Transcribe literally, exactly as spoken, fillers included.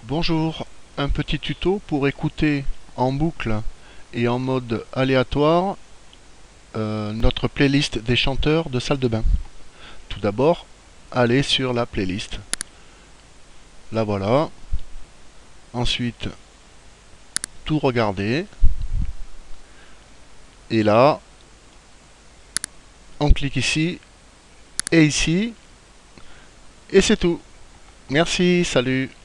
Bonjour, un petit tuto pour écouter en boucle et en mode aléatoire euh, notre playlist des chanteurs de salle de bain. Tout d'abord, allez sur la playlist. La voilà. Ensuite, tout regarder. Et là, on clique ici et ici. Et c'est tout. Merci, salut.